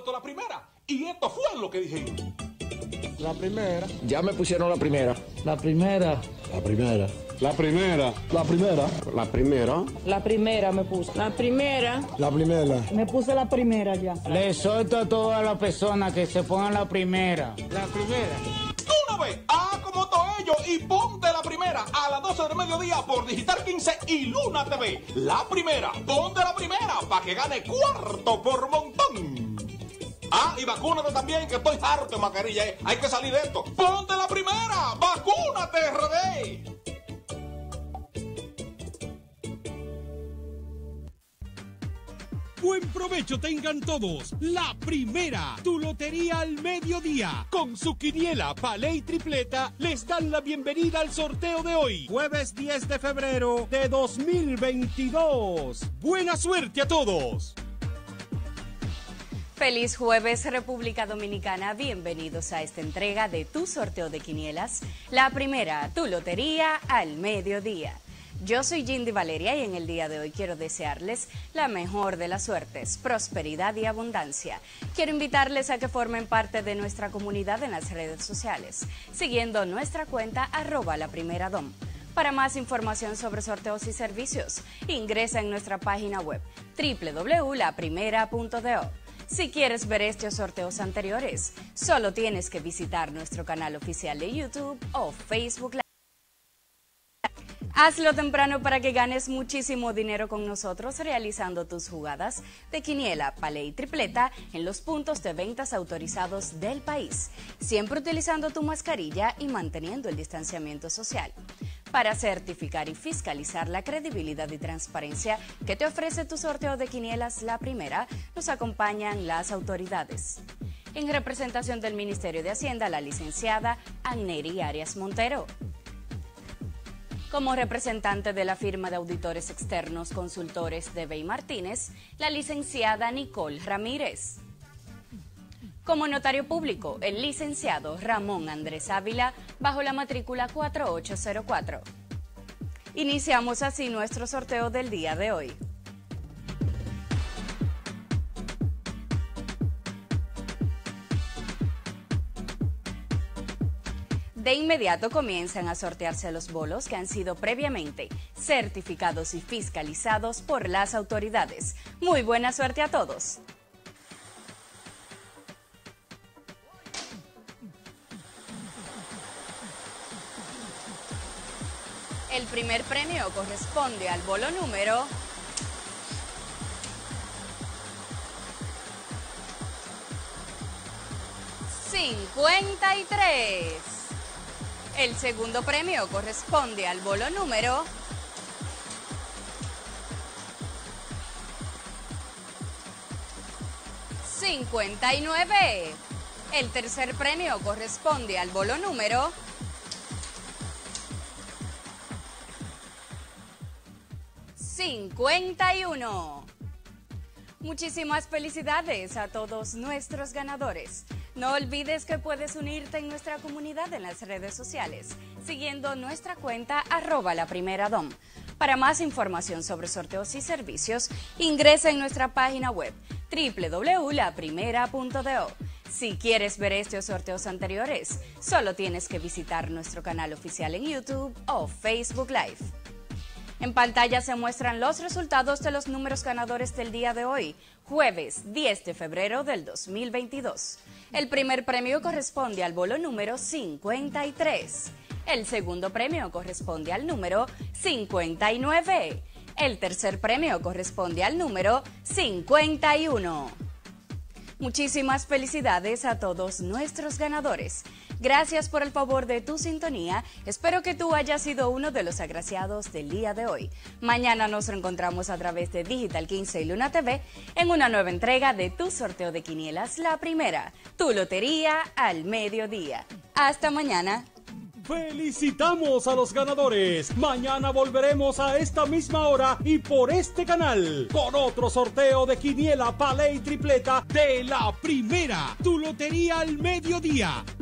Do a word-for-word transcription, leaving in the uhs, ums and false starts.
puesto la primera. Y esto fue lo que dijeron. La primera. Ya me pusieron la primera. La primera. La primera. La primera. La primera. La primera. La primera me puse. La primera. La primera. Me puse la primera ya. Le exhorto a todas las personas que se pongan la primera. La primera. Tú no ves, ah, como todo ello y ponte la primera a las doce del mediodía por Digital quince y Luna T V. La primera, ponte la primera para que gane cuarto por montón. Ah, y vacúnate también, que estoy harto de mascarilla, eh. Hay que salir de esto. ¡Ponte la primera! ¡Vacúnate, R D! Buen provecho tengan todos. La primera, tu lotería al mediodía. Con su quiniela, palé y tripleta, les dan la bienvenida al sorteo de hoy, jueves diez de febrero de dos mil veintidós. Buena suerte a todos. Feliz jueves, República Dominicana. Bienvenidos a esta entrega de tu sorteo de quinielas. La primera, tu lotería al mediodía. Yo soy Jindy Valeria y en el día de hoy quiero desearles la mejor de las suertes, prosperidad y abundancia. Quiero invitarles a que formen parte de nuestra comunidad en las redes sociales, siguiendo nuestra cuenta arroba la primera dom. Para más información sobre sorteos y servicios, ingresa en nuestra página web doble u doble u doble u punto la primera punto do. Si quieres ver estos sorteos anteriores, solo tienes que visitar nuestro canal oficial de YouTube o Facebook Live. Hazlo temprano para que ganes muchísimo dinero con nosotros realizando tus jugadas de quiniela, palé y tripleta en los puntos de ventas autorizados del país, siempre utilizando tu mascarilla y manteniendo el distanciamiento social. Para certificar y fiscalizar la credibilidad y transparencia que te ofrece tu sorteo de quinielas La Primera, nos acompañan las autoridades. En representación del Ministerio de Hacienda, la licenciada Anneri Arias Montero. Como representante de la firma de auditores externos consultores de Bey Martínez, la licenciada Nicole Ramírez. Como notario público, el licenciado Ramón Andrés Ávila, bajo la matrícula cuatro ocho cero cuatro. Iniciamos así nuestro sorteo del día de hoy. De inmediato comienzan a sortearse los bolos que han sido previamente certificados y fiscalizados por las autoridades. Muy buena suerte a todos. El primer premio corresponde al bolo número cincuenta y tres. El segundo premio corresponde al bolo número cincuenta y nueve. El tercer premio corresponde al bolo número cincuenta y uno. Muchísimas felicidades a todos nuestros ganadores. No olvides que puedes unirte en nuestra comunidad en las redes sociales, siguiendo nuestra cuenta arroba la primera dom. Para más información sobre sorteos y servicios, ingresa en nuestra página web doble u doble u doble u punto la primera punto do. Si quieres ver estos sorteos anteriores, solo tienes que visitar nuestro canal oficial en YouTube o Facebook Live. En pantalla se muestran los resultados de los números ganadores del día de hoy, jueves diez de febrero del dos mil veintidós. El primer premio corresponde al bolo número cincuenta y tres. El segundo premio corresponde al número cincuenta y nueve. El tercer premio corresponde al número cincuenta y uno. Muchísimas felicidades a todos nuestros ganadores. Gracias por el favor de tu sintonía. Espero que tú hayas sido uno de los agraciados del día de hoy. Mañana nos reencontramos a través de Digital quince y Luna T V en una nueva entrega de tu sorteo de quinielas La Primera, tu lotería al mediodía. Hasta mañana. ¡Felicitamos a los ganadores! Mañana volveremos a esta misma hora y por este canal con otro sorteo de quiniela, palé y tripleta de La Primera, tu lotería al mediodía.